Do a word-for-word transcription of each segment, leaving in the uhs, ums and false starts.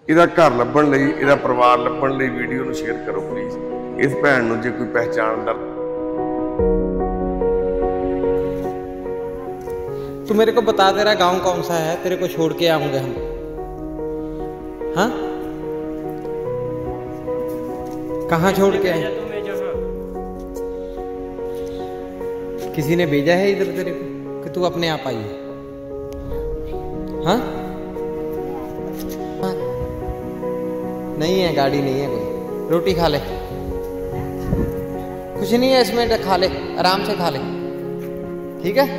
ਇਹਦਾ ਘਰ ਲੱਭਣ ਲਈ, ਇਹਦਾ ਪਰਿਵਾਰ ਲੱਭਣ ਲਈ ਵੀਡੀਓ ਨੂੰ ਸ਼ੇਅਰ ਕਰੋ ਪਲੀਜ਼। इस भैन नूं जे कोई पहचानदा। तू मेरे को बता तेरा गांव कौन सा है, तेरे को छोड़ के आऊंगे हम। हाँ कहाँ छोड़ के आए? किसी ने भेजा है इधर तेरे को कि तू अपने आप आई है? हाँ नहीं है, गाड़ी नहीं है, कोई रोटी खा ले, कुछ नहीं है इसमें, खा ले आराम से खा ले, ठीक है?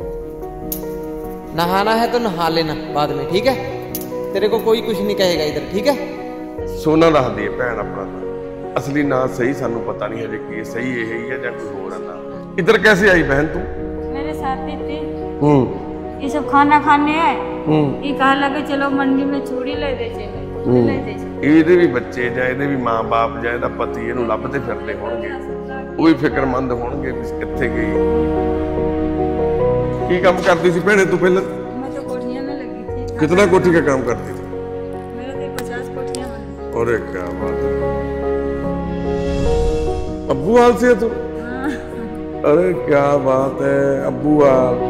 नहाना है तो नहा लेना बाद में, ठीक है? तेरे को कोई कुछ नहीं कहेगा इधर, ठीक है? सोना दस दी भैन अपना असली ना सही सानू पता नहीं है कि सही यही है या कोई होर है ना। इधर कैसे आई बहन तू? मेरे साथ ही थी। हम्म ये सब खाना खाने है। हम्म ये कहा लगे चलो मंडी में चूड़ी ले दे चले, ले दे चले। ਇਹਦੇ ਵੀ ਬੱਚੇ ਜਾਂ ਇਹਦੇ ਵੀ ਮਾਂ-ਬਾਪ ਜਾਂ ਇਹਦਾ ਪਤੀ ਇਹਨੂੰ ਲੱਭਦੇ ਫਿਰਦੇ ਹੋਣਗੇ, ਉਹ ਵੀ ਫਿਕਰਮੰਦ ਹੋਣਗੇ ਵੀ ਕਿੱਥੇ ਗਈ। ਕੀ ਕੰਮ ਕਰਦੀ ਸੀ ਭੈਣੇ ਤੂੰ ਪਹਿਲਾਂ? मैं तो कोठिया में लगी थी। कितना कोठी का काम करती थी? मेरे तो पचास कोठियां बनी। अरे क्या बात है, अब्बू हाल से है तू? हाँ। अरे क्या बात है, अब्बू हाल।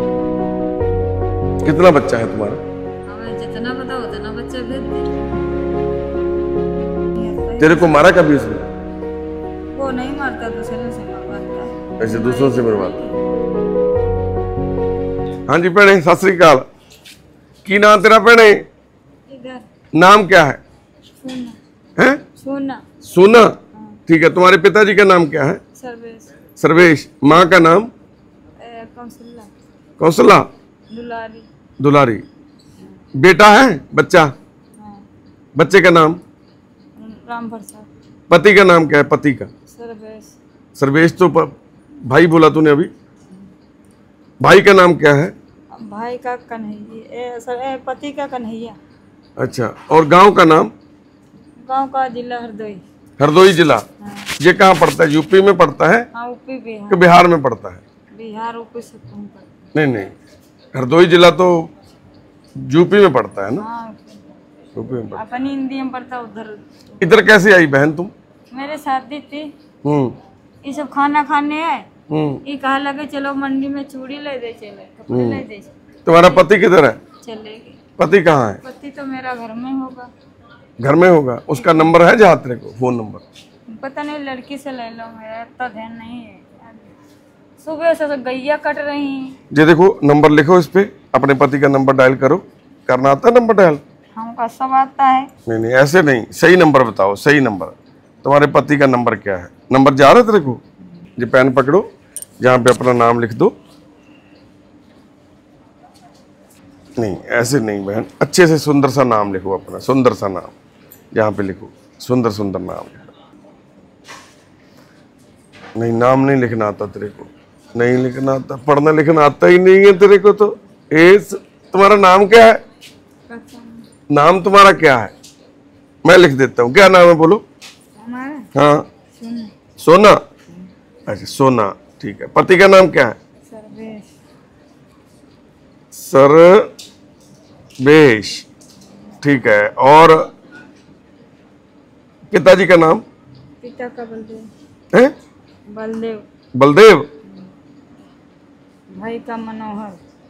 कितना बच्चा है तुम्हारा? हमें जितना पता उतना बच्चा भेज दे। तेरे को मारा कभी उसने? वो नहीं मारता, दूसरे से मरवाता है। ऐसे दूसरों से मरवाता। हाँ जी भैने सत श्री अकाल। की नाम तेरा भैने? इधर नाम क्या है? सोना। हैं? सोना। सोना, ठीक है। तुम्हारे पिताजी का नाम क्या है? सर्वेश। सर्वेश। माँ का नाम? कौशल्या। कौशला। दुलारी। दुलारी। बेटा है? बच्चा? हाँ। बच्चे का नाम? राम प्रसाद। पति का नाम क्या है? पति का? सर्वेश। सर्वेश तो प... भाई बोला तूने अभी। भाई का नाम क्या है? भाई का कन्हैया, सर ए, पति का कन्हैया। अच्छा, और गांव का नाम? गांव का जिला हरदोई। हरदोई जिला। हाँ। ये कहाँ पड़ता है? यूपी में पड़ता है? हाँ, यूपी बिहार। कि बिहार में पड़ता है? बिहार यूपी से कम पड़ता। नहीं नहीं, हरदोई जिला तो यूपी में पड़ता है ना? हाँ, यूपी में पड़ता। अपनी हिंदी में पड़ता उधर। इधर कैसे आई बहन तुम? मेरे साथ ही थी। हम्म ये सब खाना खाने है। हम्म ये कहा लगे चलो मंडी में चूड़ी ले दे चले, कपड़े ले दे चले। तुम्हारा पति किधर है? चलेगी। पति कहाँ है? पति तो मेरा घर में होगा। घर में होगा। उसका नंबर है जहाँ तेरे को? फोन नंबर पता नहीं, लड़की से ले लो, मेरा इतना ध्यान नहीं है। सुबह से तो गैया कट रही। ये देखो नंबर लिखो इस पे, अपने पति का नंबर डायल करो। करना आता है नंबर डायल? हमका सब आता है। नहीं नहीं ऐसे नहीं, सही नंबर बताओ, सही नंबर। तुम्हारे पति का नंबर क्या है? नंबर जा रहा है तेरे को? ये पेन पकड़ो, जहाँ पे अपना नाम लिख दो। नहीं ऐसे नहीं बहन, अच्छे से सुंदर सा नाम लिखो अपना, सुंदर सा नाम यहाँ पे लिखो, सुंदर सुंदर नाम लिखो। नहीं नाम नहीं लिखना आता तेरे को? नहीं लिखना आता, पढ़ना लिखना आता ही नहीं है तेरे को तो। ए तुम्हारा नाम क्या है? नाम तुम्हारा क्या है? मैं लिख देता हूँ। क्या नाम है बोलो? हमारा हाँ सोना। सोना। अच्छा सोना, ठीक है। पति का नाम क्या है? सर्वेश। सर्वेश, ठीक है। और पिताजी का नाम? पिता का बलदेव। है? बलदेव। बलदेव। भाई का मनोहर।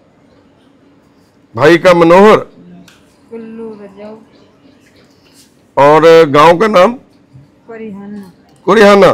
भाई का मनोहर। कुल्लू रजाऊ। और गांव का नाम? परिहाना। कुरिहाना।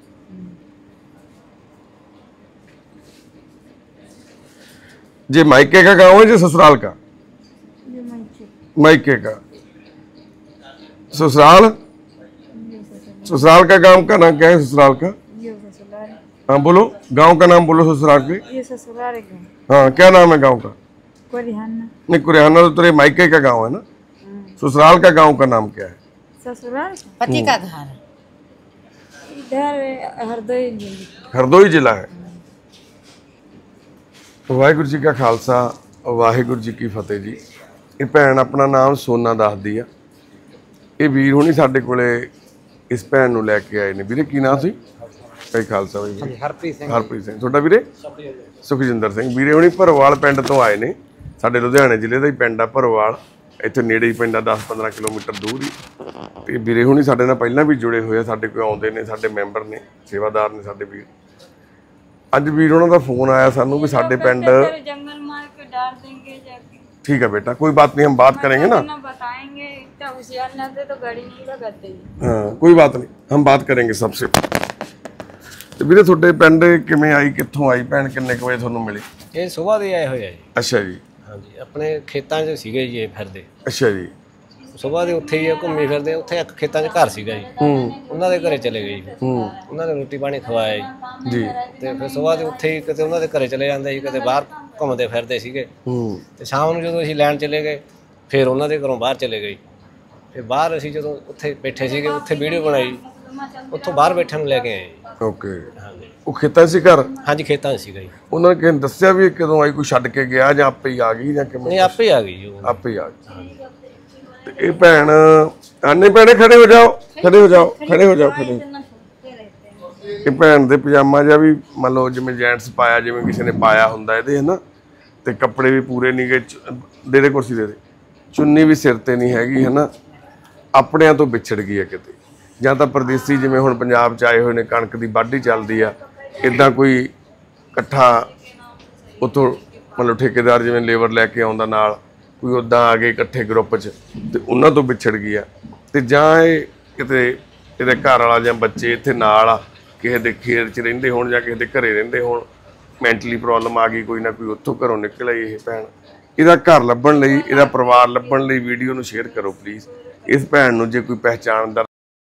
ये मायके का गांव है जो ससुराल का? ये मंचे। मायके का। ससुराल? ससुराल का गांव का नाम क्या है? ससुराल का? ये ससुराल। हाँ बोलो, गांव का नाम बोलो ससुराल के। ये ससुराल है। हाँ क्या नाम है गांव का? परिहाना। नहीं कुरिहाना तो तेरे मायके का गांव है ना? ससुराल का गांव का नाम क्या है? ससुराल पति का घर इधर हरदोई जिला। हरदोई जिला है। वाहिगुरू जी का खालसा वाहिगुरू जी की फतेह जी। ये भैन अपना नाम सोना दसदी आ। ये वीर हुणी साडे कोले इस भैन नूं लैके आए ने। वीरे की नाम सी? भाई खालसा भाई हरप्रीत सिंह। हरप्रीत सिंह। तुहाडा वीरे? सुखजिंदर सिंह। वीरे हुणी भरोवाल पिंड तो आए ने, साडे लुधियाने जिले का ही पिंड आ भरोवाल। ਇੱਥੇ ਨੇੜੇ ਹੀ ਪੈਂਦਾ ਦਸ ਪੰਦਰਾਂ ਕਿਲੋਮੀਟਰ ਦੂਰ ਹੀ। ਤੇ ਵੀਰੇ ਹੁਣੀ ਸਾਡੇ ਨਾਲ ਪਹਿਲਾਂ ਵੀ ਜੁੜੇ ਹੋਏ ਆ, ਸਾਡੇ ਕੋਲ ਆਉਂਦੇ ਨੇ, ਸਾਡੇ ਮੈਂਬਰ ਨੇ, ਸੇਵਾਦਾਰ ਨੇ ਸਾਡੇ ਵੀਰ। ਅੱਜ ਵੀਰ ਉਹਨਾਂ ਦਾ ਫੋਨ ਆਇਆ ਸਾਨੂੰ ਵੀ ਸਾਡੇ ਪਿੰਡ जंगल मार के डाल देंगे जाके। ठीक है बेटा, कोई बात नहीं, हम बात करेंगे ना, ना बताएंगे, इतना होशियार ना थे तो गाड़ी नहीं लगाते। हाँ कोई बात नहीं, हम बात करेंगे सबसे। ਤੇ ਵੀਰੇ ਤੁਹਾਡੇ ਪਿੰਡ ਕਿਵੇਂ ਆਈ, ਕਿੱਥੋਂ ਆਈ ਭੈਣ, ਕਿੰਨੇ ਕੁ ਵਜੇ ਤੁਹਾਨੂੰ ਮਿਲੀ? ਇਹ ਸਵੇਰ ਦੇ ਆਏ ਹੋਏ ਆ ਜੀ। ਅੱਛਾ ਜੀ। ਹਾਂਜੀ, ਆਪਣੇ ਖੇਤਾਂ 'ਚ ਸੀਗੇ ਜੀ ਇਹ ਫਿਰਦੇ। ਅੱਛਾ ਜੀ। ਸਵੇਰ ਦੇ ਉੱਥੇ ਹੀ ਘੁੰਮੀ ਫਿਰਦੇ, ਉੱਥੇ ਇੱਕ ਖੇਤਾਂ 'ਚ ਘਰ ਸੀਗਾ ਜੀ, ਹੂੰ ਉਹਨਾਂ ਦੇ ਘਰੇ ਚਲੇ ਗਏ ਜੀ। ਹੂੰ ਉਹਨਾਂ ਨੇ ਰੋਟੀ ਪਾਣੀ ਖਵਾਇਆ ਜੀ, ਜੀ। ਤੇ ਫਿਰ ਸਵੇਰ ਦੇ ਉੱਥੇ ਹੀ ਕਿਤੇ ਉਹਨਾਂ ਦੇ ਘਰੇ ਚਲੇ ਜਾਂਦੇ ਸੀ, ਕਿਤੇ ਬਾਹਰ ਘੁੰਮਦੇ ਫਿਰਦੇ ਸੀਗੇ। ਹੂੰ ਤੇ ਸ਼ਾਮ ਨੂੰ ਜਦੋਂ ਅਸੀਂ ਲੈਣ ਚਲੇ ਗਏ, ਫਿਰ ਉਹਨਾਂ ਦੇ ਘਰੋਂ ਬਾਹਰ ਚਲੇ ਗਏ। ਫਿਰ ਬਾਹਰ ਅਸੀਂ ਜਦੋਂ ਉੱਥੇ ਬੈਠੇ ਸੀਗੇ, ਉੱਥੇ ਵੀਡੀਓ ਬਣਾਈ, ਉੱਥੋਂ ਬਾਹਰ ਬੈਠਣ ਨੂੰ ਲੈ ਕੇ ਆਏ ਜੀ। ਓਕੇ। ਹਾਂਜੀ ਉਹ ਖੇਤਾਂ ਸੀ ਘਰ? ਹਾਂਜੀ, ਖੇਤਾਂ 'ਚ ਸੀਗਾ ਜੀ। ਉਹਨਾਂ ਨੇ ਕਿਸੇ ਨੇ ਦੱਸਿਆ ਵੀ ਇਹ ਕਦੋਂ ਆਈ, ਕੋਈ ਛੱਡ ਕੇ ਗਿਆ ਜਾਂ ਆਪੇ ਹੀ ਆ ਗਈ ਜਾਂ ਕਿਵੇਂ? ਨਹੀਂ, ਆਪੇ ਆ ਗਈ ਜੀ ਉਹ। ਆਪੇ ਹੀ ਆ ਗਈ। ਤੇ ਇਹ ਭੈਣ ਆਨੇ ਭੈਣੇ ਖੜੇ ਹੋ ਜਾਓ, ਖੜੇ ਹੋ ਜਾਓ, ਖੜੇ ਹੋ ਜਾਓ, ਖੜੇ। ਇਹ ਭੈਣ ਦੇ ਪਜਾਮਾ ਜਿਹਾ ਵੀ ਮੰਨ ਲਓ ਜਿਵੇਂ ਜੈਂਟਸ ਪਾਇਆ, ਜਿਵੇਂ ਕਿਸੇ ਨੇ ਪਾਇਆ ਹੁੰਦਾ ਇਹਦੇ, ਹਨਾ। ਤੇ ਕੱਪੜੇ ਵੀ ਪੂਰੇ ਨਹੀਂ ਗਏ, ਦੇ ਦੇ ਕੁਰਸੀ ਦੇ ਦੇ, ਚੁੰਨੀ ਵੀ ਸਿਰ ਤੇ ਨਹੀਂ ਹੈਗੀ, ਹਨਾ। ਆਪਣਿਆਂ ਤੋਂ ਵਿਛੜ ਗਈ ਹੈ ਕਿਤੇ, ਜਾਂ ਤਾਂ ਪਰਦੇਸੀ ਜਿਵੇਂ ਹੁਣ ਪੰਜਾਬ 'ਚ ਆਏ ਹੋਏ ਨੇ, ਕਣਕ ਦੀ ਵਾਢੀ ਚੱਲਦੀ ਆ, ਇੱਦਾਂ ਕੋਈ ਇਕੱਠਾ ਉੱਥੋਂ ਮਤਲਬ ਠੇਕੇਦਾਰ ਜਿਵੇਂ ਲੇਬਰ ਲੈ ਕੇ ਆਉਂਦਾ ਨਾਲ, ਕੋਈ ਉੱਦਾਂ ਆ ਗਏ ਇਕੱਠੇ ਗਰੁੱਪ 'ਚ, ਤੇ ਉਹਨਾਂ ਤੋਂ ਵਿਛੜ ਗਈ ਆ। ਤੇ ਜਾਂ ਇਹ ਕਿਤੇ ਇਹਦੇ ਘਰ ਵਾਲਾ ਜਾਂ ਬੱਚੇ ਇੱਥੇ ਨਾਲ ਆ, ਕਿਸੇ ਦੇ ਖੇਤ 'ਚ ਰਹਿੰਦੇ ਹੋਣ ਜਾਂ ਕਿਸੇ ਦੇ ਘਰੇ ਰਹਿੰਦੇ ਹੋਣ, ਮੈਂਟਲੀ ਪ੍ਰੋਬਲਮ ਆ ਗਈ ਕੋਈ ਨਾ ਕੋਈ, ਉੱਥੋਂ ਘਰੋਂ ਨਿਕਲ ਆਈ ਇਹ ਭੈਣ। ਇਹਦਾ ਘਰ ਲੱਭਣ ਲਈ, ਇਹਦਾ ਪਰਿਵਾਰ ਲੱਭਣ ਲਈ ਵੀਡੀਓ ਨੂੰ ਸ਼ੇਅਰ ਕਰੋ ਪਲੀਜ਼। ਇਸ ਭੈਣ ਨੂੰ ਜੇ ਕੋਈ ਪਹਿਚਾਣਦਾ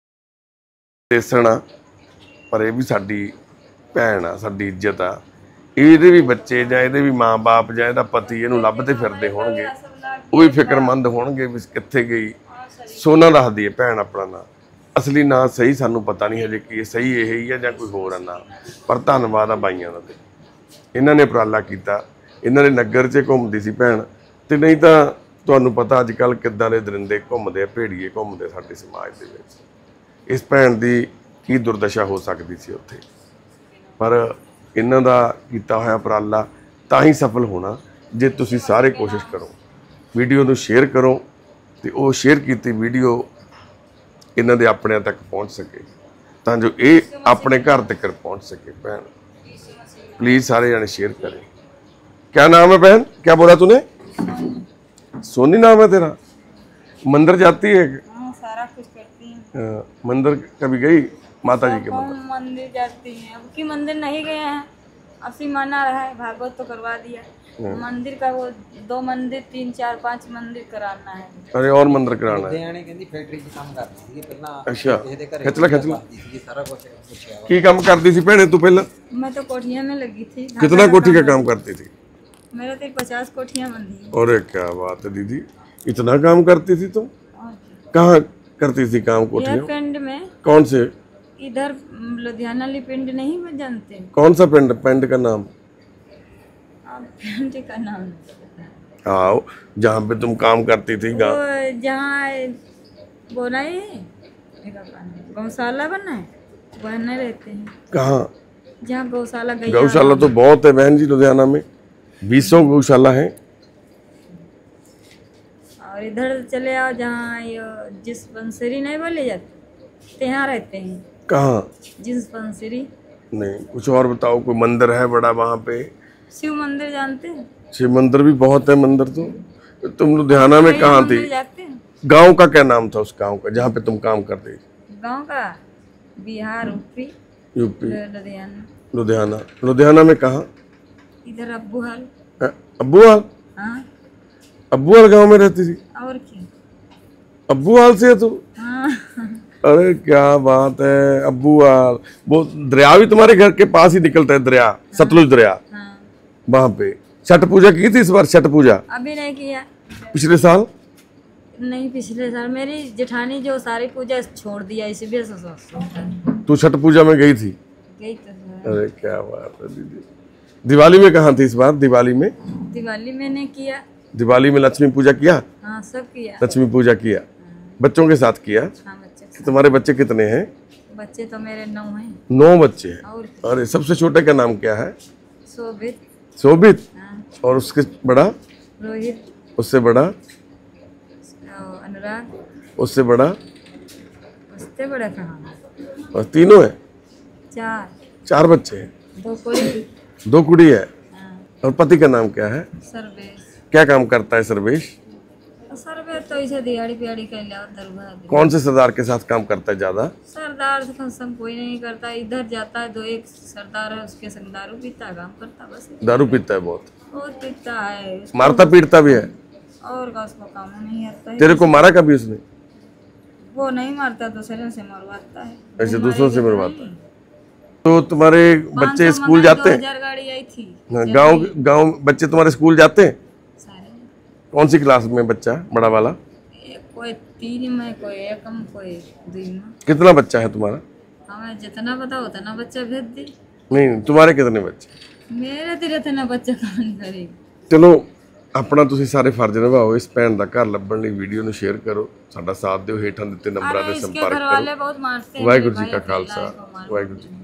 ਦੇਸਣਾ, ਪਰ ਇਹ ਵੀ ਸਾਡੀ ਭੈਣ ਆ, ਸਾਡੀ ਇੱਜ਼ਤ ਆ। ਇਹਦੇ ਵੀ ਬੱਚੇ ਜਾਂ ਇਹਦੇ ਵੀ ਮਾਂ-ਬਾਪ ਜਾਂ ਇਹਦਾ ਪਤੀ ਇਹਨੂੰ ਲੱਭਦੇ ਫਿਰਦੇ ਹੋਣਗੇ, ਉਹ ਵੀ ਫਿਕਰਮੰਦ ਹੋਣਗੇ ਵੀ ਕਿੱਥੇ ਗਈ। ਸੋਨਾ ਦੱਸਦੀ ਹੈ ਭੈਣ ਆਪਣਾ ਨਾਂ, ਅਸਲੀ ਨਾਂ ਸਹੀ ਸਾਨੂੰ ਪਤਾ ਨਹੀਂ ਹਜੇ ਕੀ ਸਹੀ ਇਹ ਹੀ ਹੈ ਜਾਂ ਕੋਈ ਹੋਰ ਆ ਨਾਂ, ਪਰ ਧੰਨਵਾਦ ਆ ਬਾਈਆਂ ਦਾ, ਤੇ ਇਹਨਾਂ ਨੇ ਉਪਰਾਲਾ ਕੀਤਾ। ਇਹਨਾਂ ਦੇ ਨਗਰ 'ਚ ਘੁੰਮਦੀ ਸੀ ਭੈਣ, ਤੇ ਨਹੀਂ ਤਾਂ ਤੁਹਾਨੂੰ ਪਤਾ ਅੱਜ ਕੱਲ੍ਹ ਕਿੱਦਾਂ ਦੇ ਦਰਿੰਦੇ ਘੁੰਮਦੇ ਆ, ਭੇੜੀਏ ਘੁੰਮਦੇ ਸਾਡੇ ਸਮਾਜ ਦੇ ਵਿੱਚ। ਇਸ ਭੈਣ ਦੀ ਕੀ ਦੁਰਦਸ਼ਾ ਹੋ ਸਕਦੀ ਸੀ ਉੱਥੇ, ਪਰ ਇਹਨਾਂ ਦਾ ਕੀਤਾ ਹੋਇਆ ਉਪਰਾਲਾ ਤਾਂ ਹੀ ਸਫਲ ਹੋਣਾ ਜੇ ਤੁਸੀਂ ਸਾਰੇ ਕੋਸ਼ਿਸ਼ ਕਰੋ, ਵੀਡੀਓ ਨੂੰ ਸ਼ੇਅਰ ਕਰੋ, ਤੇ ਉਹ ਸ਼ੇਅਰ ਕੀਤੀ ਵੀਡੀਓ ਇਹਨਾਂ ਦੇ ਆਪਣਿਆਂ ਤੱਕ ਪਹੁੰਚ ਸਕੇ, ਤਾਂ ਜੋ ਇਹ ਆਪਣੇ ਘਰ ਤੱਕ ਪਹੁੰਚ ਸਕੇ। ਭੈਣ प्लीज सारे जाने शेयर करें। क्या नाम है बहन, क्या बोला तूने? सोनी नाम है तेरा? मंदिर जाती है? हाँ, सारा कुछ करती है। मंदिर कभी गई माता जी के मंदिर? मंदिर जाती है, अब की मंदिर नहीं गए हैं, असी माना रहा है, भागवत तो करवा दिया, मंदिर का वो दो मंदिर तीन चार पांच मंदिर कराना है। अरे और मंदिर कराना है। ਲੁਧਿਆਣੇ ਕਹਿੰਦੀ ਫੈਕਟਰੀ 'ਚ ਕੰਮ ਕਰਦੀ ਸੀ ਪਹਿਲਾਂ। ਅੱਛਾ, ਇਹਦੇ ਘਰੇ ਖਿੱਚ ਲੈ ਖਿੱਚ ਲੈ। ਸੀ ਸਾਰਾ ਕੁਝ ਪੁੱਛਿਆ। ਕੀ ਕੰਮ ਕਰਦੀ ਸੀ ਭੈਣੇ ਤੂੰ ਪਹਿਲਾਂ? मैं तो कोठिया में लगी थी। कितना कोठी का काम करती थी? मेरे तो पचास कोठियाँ बंधी। अरे क्या बात है दीदी, इतना काम करती थी तुम? कहाँ करती थी काम कोठियों? पिंड में। कौन से? इधर लुधियाना ली पिंड नहीं मैं जानते। कौन सा पिंड? पिंड का नाम? पिंड का नाम आओ, जहाँ पे तुम काम करती थी गाँव, जहाँ वो नहीं गौशाला बना है, वहाँ रहते हैं। कहाँ? जहाँ गौशाला गई। गौशाला तो बहुत है बहन जी, लुधियाना में बीसों गौशाला है। और इधर चले आओ जहाँ ये जिस बंसरी नहीं बोले जाते, यहाँ रहते हैं। कहाँ? जिस बंसरी। नहीं, कुछ और बताओ, कोई मंदिर है बड़ा वहाँ पे? शिव मंदिर जानते हैं? शिव मंदिर भी बहुत है मंदिर तो। तुम लुधियाना में कहाँ थी? जाते हैं। गांव का क्या नाम था उस गांव का जहाँ पे तुम काम करते थे? गांव का बिहार, यूपी। यूपी, लुधियाना। लुधियाना। लुधियाना में कहाँ? इधर अब्बूहाल। अब्बूहाल? हाँ। अब्बूहाल गांव में रहती थी? और क्या, अब्बूहाल से है तू? हाँ। अरे क्या बात है, अब्बूहाल। वो दरिया भी तुम्हारे घर के पास ही निकलता है, दरिया सतलुज दरिया। हाँ। वहाँ पे छठ पूजा की थी इस बार? छठ पूजा अभी नहीं किया। पिछले साल? नहीं, पिछले साल मेरी जेठानी जो सारी पूजा छोड़ दिया, इसलिए सो तू छठ पूजा में गई थी? गई तो। अरे क्या बात है दीदी। दिवाली में कहाँ थी इस बार? दिवाली में? दिवाली मैंने किया। दिवाली में लक्ष्मी पूजा किया? हाँ, सब किया। लक्ष्मी पूजा किया, बच्चों के साथ किया? हाँ, बच्चे के तुम्हारे बच्चे कितने हैं? साथ। बच्चे तो मेरे नौ हैं। नौ बच्चे हैं। और अरे सबसे छोटे का नाम क्या है? शोभित। शोभित। हाँ। और उसके बड़ा? रोहित। उससे बड़ा? अनुराग। उससे बड़ा? उससे बड़ा कहाँ? बस तीनों है? चार। चार बच्चे हैं? दो कुड़ी। दो कुड़ी है। हाँ। और पति का नाम क्या है? सर्वेश। क्या काम करता है सर्वेश? सर्वेश तो इसे दिहाड़ी पिहाड़ी कर लिया दरबार। कौन से सरदार के साथ काम करता है ज्यादा? सरदार से सब कोई नहीं करता, इधर जाता है, दो एक सरदार है उसके संग दारू पीता है, काम करता बस। दारू पीता है बहुत? बहुत पीता है। उसको- मारता पीटता भी है? और का उसको काम नहीं आता है। तेरे को मारा कभी उसने? वो नहीं मारता, दूसरे से मरवाता है। ऐसे वो दूसरों से मारेगा मरवाता है। नहीं। तो तुम्हारे पाँच बच्चे सौ स्कूल मंगाई, जाते दो हैं? हजार गाड़ी आई थी। हाँ, गांव गांव बच्चे तुम्हारे स्कूल जाते हैं? सारे। कौन सी क्लास में बच्चा बड़ा वाला? एक कोई तीन में, कोई एक में, कोई दो में। कितना बच्चा है तुम्हारा? हमें जितना पता उतना बच्चा भेज दी। नहीं, तुम्हारे कितने बच्चे? मेरे तेरे तना बच्चा कहानी करेगी। ਚਲੋ ਆਪਣਾ ਤੁਸੀਂ ਸਾਰੇ ਫਰਜ਼ ਨਿਭਾਓ। ਇਸ ਭੈਣ ਦਾ ਘਰ ਲੱਭਣ ਲਈ ਵੀਡੀਓ ਨੂੰ ਸ਼ੇਅਰ ਕਰੋ, ਸਾਡਾ ਸਾਥ ਦਿਓ, ਹੇਠਾਂ ਦਿੱਤੇ ਨੰਬਰਾਂ अरे ਤੇ इसके ਸੰਪਰਕ घर वाले ਕਰੋ। बहुत मारते हैं। ਵਾਹਿਗੁਰੂ ਜੀ मेरे ਕਾ भाई ਖਾਲਸਾ, अकेला है, को मार- ਵਾਹਿਗुरु जी